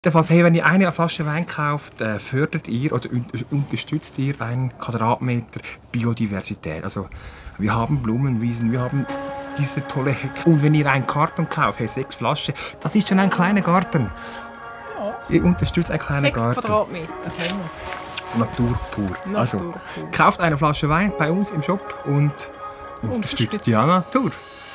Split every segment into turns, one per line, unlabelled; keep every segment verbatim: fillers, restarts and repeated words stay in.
Jedenfalls, hey, wenn ihr eine Flasche Wein kauft, äh, fördert ihr oder unterstützt ihr einen Quadratmeter Biodiversität. Also wir haben Blumenwiesen, wir haben diese tolle Hecke. Und wenn ihr einen Karton kauft, hey, sechs Flaschen, das ist schon ein kleiner Garten. Ja. Ihr unterstützt einen kleinen
sechs
Garten.
Sechs Quadratmeter.
Natur pur.
Natur
also,
pur.
Kauft eine Flasche Wein bei uns im Shop und unterstützt, unterstützt die Natur.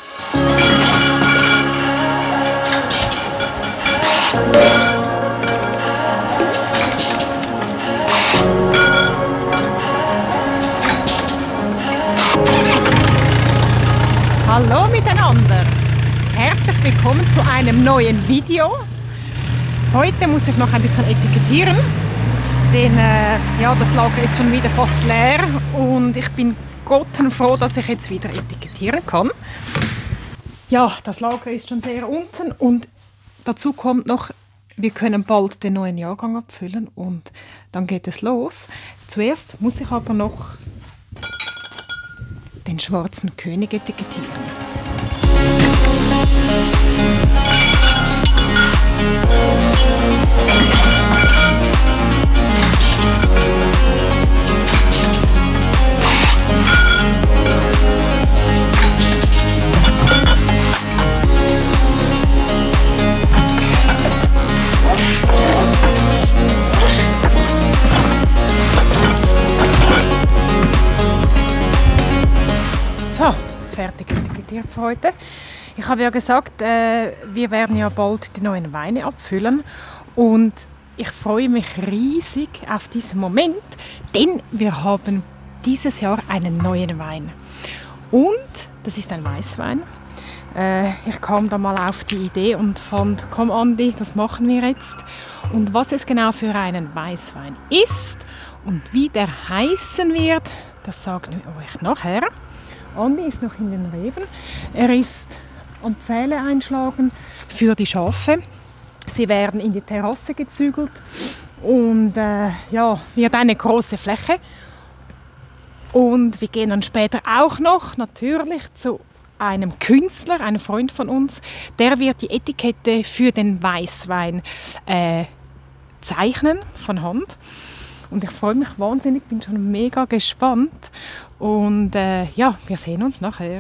Hallo miteinander! Herzlich willkommen zu einem neuen Video. Heute muss ich noch ein bisschen etikettieren, denn äh, ja, das Lager ist schon wieder fast leer und ich bin gottenfroh, dass ich jetzt wieder etikettieren kann. Ja, das Lager ist schon sehr unten und dazu kommt noch, wir können bald den neuen Jahrgang abfüllen und dann geht es los. Zuerst muss ich aber noch den schwarzen König etikettieren. So, fertig etikettiert für heute. Ich habe ja gesagt, äh, wir werden ja bald die neuen Weine abfüllen und ich freue mich riesig auf diesen Moment, denn wir haben dieses Jahr einen neuen Wein. Und das ist ein Weißwein. Äh, ich kam da mal auf die Idee und fand, komm Andi, das machen wir jetzt. Und was es genau für einen Weißwein ist und wie der heißen wird, das sage ich euch nachher. Andi ist noch in den Reben. Er ist an die Pfähle einschlagen für die Schafe. Sie werden in die Terrasse gezügelt und äh, ja, wird eine große Fläche. Und wir gehen dann später auch noch natürlich zu einem Künstler, einem Freund von uns. Der wird die Etikette für den Weißwein äh, zeichnen von Hand. Und ich freue mich wahnsinnig, bin schon mega gespannt. Und äh, ja, wir sehen uns nachher.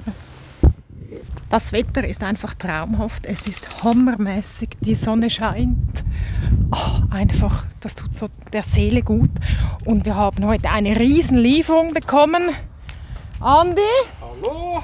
Das Wetter ist einfach traumhaft. Es ist hammermäßig, die Sonne scheint. Oh, einfach, das tut so der Seele gut. Und wir haben heute eine riesen Lieferung bekommen. Andi?
Hallo?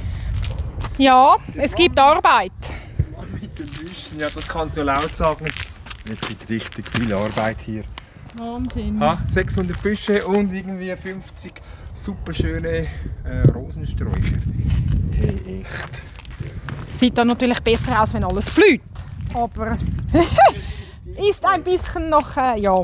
Ja, es gibt Arbeit.
Mit den Büschen, ja, das kannst du laut sagen. Es gibt richtig viel Arbeit hier.
Wahnsinn.
Ha, sechshundert Büsche und irgendwie fünfzig super schöne äh, Rosensträucher. Hey, echt.
Sieht dann natürlich besser aus, wenn alles blüht. Aber ist ein bisschen noch, äh, ja.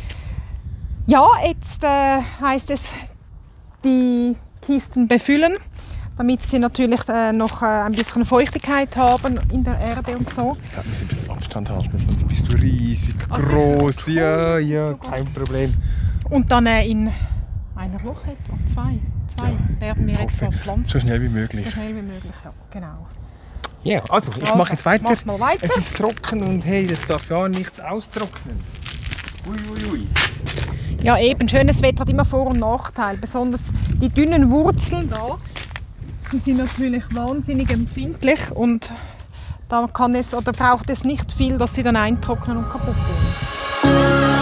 Ja, jetzt äh, heisst es, die Kisten befüllen, damit sie natürlich äh, noch äh, ein bisschen Feuchtigkeit haben in der Erde und so.
Ja, wir müssen ein bisschen Abstand halten, sonst bist du riesig
also
groß.
Cool.
Ja, ja,
Sogar.
kein Problem.
Und dann äh, in einer Woche etwa, zwei, zwei
Ja,
werden wir
hoffe,
etwa pflanzen.
So schnell wie möglich.
So schnell wie möglich, ja, genau.
Ja, also ich
Also,
mache jetzt weiter.
mach mal weiter.
Es ist trocken und hey, das darf ja nichts austrocknen. Ui, ui, ui.
Ja, eben, schönes Wetter hat immer Vor- und Nachteil. Besonders die dünnen Wurzeln da, die sind natürlich wahnsinnig empfindlich und da kann es oder braucht es nicht viel, dass sie dann eintrocknen und kaputt gehen.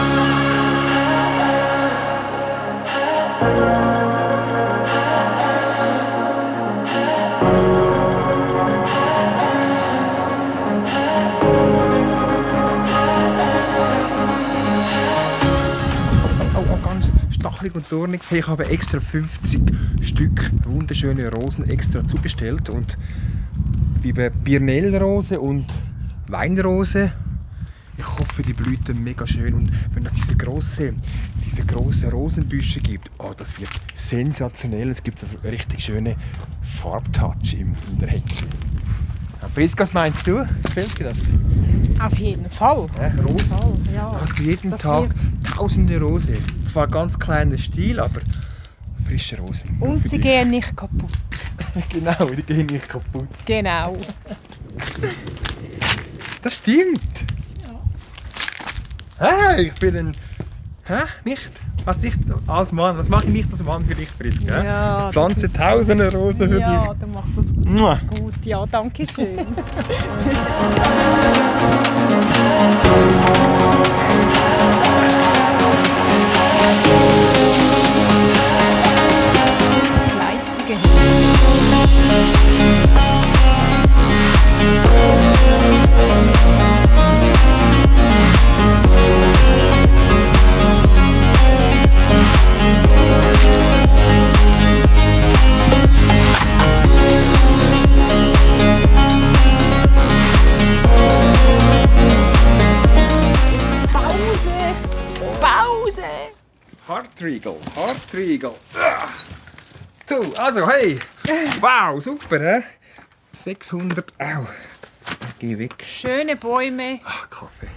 Und dornig. Hey, ich habe extra fünfzig Stück wunderschöne Rosen extra zubestellt und wie bei Birnellrose und Weinrose. Ich hoffe, die blühen mega schön und wenn es diese große, diese große Rosenbüsche gibt, oh, das wird sensationell. Es gibt so richtig schöne Farbtouch in, in der Hecke. Priska, was meinst du? Gefällt dir das?
Auf jeden Fall.
Ja, Rosen.
Fall, ja.
Du hast jeden
Das
Tag
wird-
tausende Rosen. Zwar ganz kleiner Stil, aber frische Rosen. Nur
Und
für
sie
dich.
gehen nicht kaputt.
Genau, die gehen nicht kaputt.
Genau.
Das stimmt. Hä? Ich bin ein... Hä? Nicht? Was, ich als Mann, was mache ich nicht als Mann für dich, Priska?
Ja,
ich pflanze tausende Rosen für
Ja,
dich.
du machst das
Mua.
gut. Ja, danke schön. Fleißige Pause!
Hartriegel, Hartriegel. Ah. So, also, hey. Wow, super, hä? sechshundert, au. Geh weg.
Schöne Bäume.
Ach, Kaffee.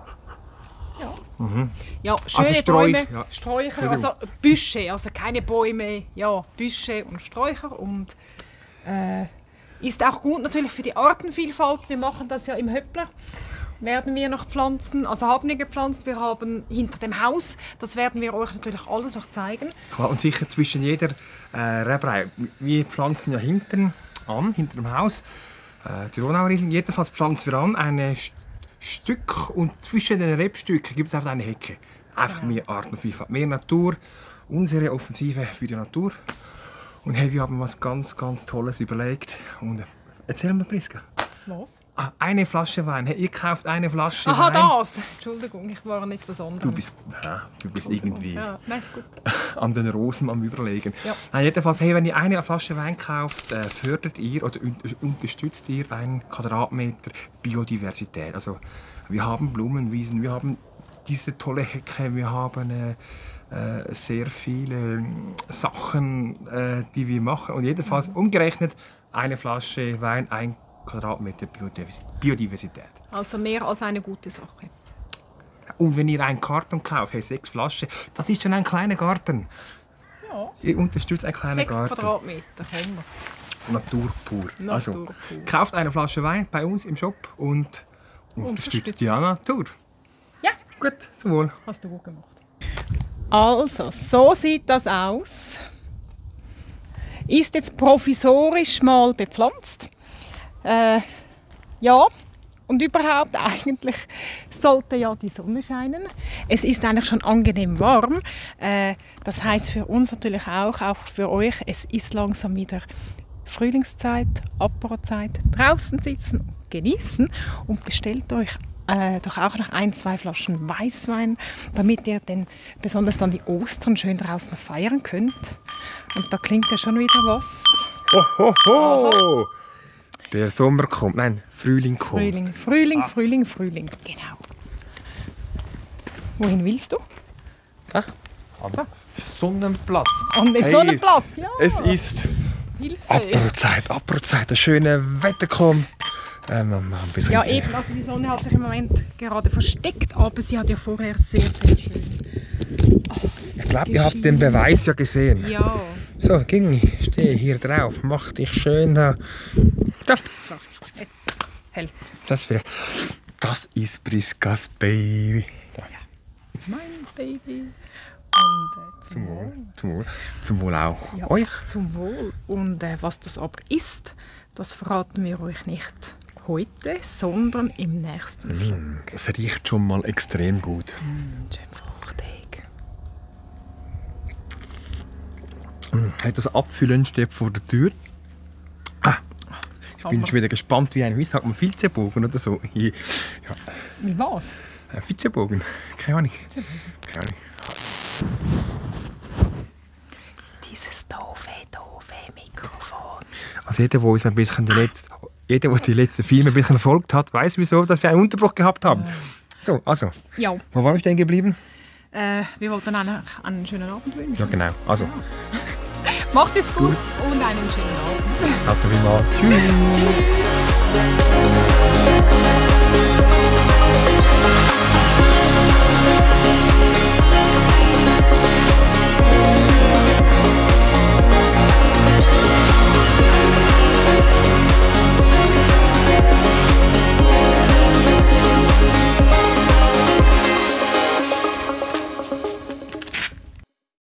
Ja, schöne
Also Sträuch-
Bäume,
ja.
Sträucher, also Büsche, also keine Bäume, ja, Büsche und Sträucher und äh, ist auch gut natürlich für die Artenvielfalt. Wir machen das ja im Höppler, werden wir noch pflanzen, also haben wir gepflanzt, wir haben hinter dem Haus, das werden wir euch natürlich alles noch zeigen.
Klar, und sicher zwischen jeder äh, Rebrei. Wir pflanzen ja hinten an, hinter dem Haus, äh, die Donaueriesen. Jedenfalls pflanzen wir an ein St- Stück und zwischen den Rebstücken gibt es einfach eine Hecke. Einfach mehr Artenvielfalt, mehr Natur, unsere Offensive für die Natur. Und hey, wir haben was ganz, ganz Tolles überlegt. Und äh, erzähl mir, Priska.
Was?
Ah, eine Flasche Wein. Hey, ihr kauft eine Flasche
Aha,
Wein.
das! Entschuldigung, ich war nicht was anderes.
Du bist, ja, du bist irgendwie
Ja, nein, ist gut.
an den Rosen am Überlegen.
Ja.
Nein, jedenfalls, hey, wenn ihr eine Flasche Wein kauft, äh, fördert ihr oder un unterstützt ihr einen Quadratmeter Biodiversität. Also, wir haben Blumenwiesen, wir haben diese tolle Hecke, wir haben äh, äh, sehr viele äh, Sachen, äh, die wir machen. Und jedenfalls umgerechnet eine Flasche Wein, ein Quadratmeter Biodiversität.
Also mehr als eine gute Sache.
Und wenn ihr einen Karton kauft, hey, sechs Flaschen, das ist schon ein kleiner Garten.
Ja.
Ihr unterstützt einen kleinen
Sechs
Garten.
Quadratmeter, haben wir.
Natur pur.
Natur
also,
pur.
kauft eine Flasche Wein bei uns im Shop und unterstützt
Unterstützt.
die Natur.
Ja.
Gut, zum Wohl.
Hast du gut gemacht. Also, so sieht das aus. Ist jetzt provisorisch mal bepflanzt. Äh, ja, und überhaupt eigentlich sollte ja die Sonne scheinen. Es ist eigentlich schon angenehm warm. Äh, das heißt für uns natürlich auch, auch für euch, es ist langsam wieder Frühlingszeit, Aperozeit. Draußen sitzen und genießen und bestellt euch äh, doch auch noch ein, zwei Flaschen Weißwein, damit ihr denn besonders dann die Ostern schön draußen feiern könnt. Und da klingt ja schon wieder was.
Ho, ho, ho. Der Sommer kommt, nein, Frühling kommt.
Frühling, Frühling, Frühling, Frühling. Genau. Wohin willst du?
Ah, am Sonnenplatz.
An den
Hey,
Sonnenplatz, ja.
Es ist
Hilfe.
Aperozeit, Aperozeit, das schöne Wetter kommt. Ähm, wir machen ein bisschen
Ja, eben, also die Sonne hat sich im Moment gerade versteckt, aber sie hat ja vorher sehr, sehr schön.
Ich glaube, ihr habt den Beweis ja gesehen.
Ja.
So, Gingi, stehe hier drauf, mach dich schön da. Da,
So, jetzt hält.
das vielleicht. Das ist Priskas Baby. Da.
Mein Baby. Und äh, zum,
Zum
Wohl.
Wohl. Zum Wohl. Zum Wohl auch.
Ja,
Euch.
zum Wohl. Und äh, was das aber ist, das verraten wir euch nicht heute, sondern im nächsten Vlog.
Mm, es riecht schon mal extrem gut.
Mm, schön fruchtig.
Mm, hey, das Abfüllen steht vor der Tür. Ah, ich bin
Aber-
schon wieder gespannt, wie ein, wie sagt man, Vizebogen oder so. Ja,
Wie was?
ein Vizebogen. Keine Ahnung. Keine Ahnung.
Dieses doofe, doofe Mikrofon.
Also jeder, der uns ein bisschen die letzte, jeder, der die letzten Filme ein bisschen verfolgt hat, weiß, wieso, dass wir einen Unterbruch gehabt haben. So, also,
Ja,
wo waren wir stehen geblieben?
äh, wir wollten eigentlich einen schönen Abend wünschen.
Ja, genau. Also,
Macht es gut und einen schönen Abend.
danke vielmals. Tschüss.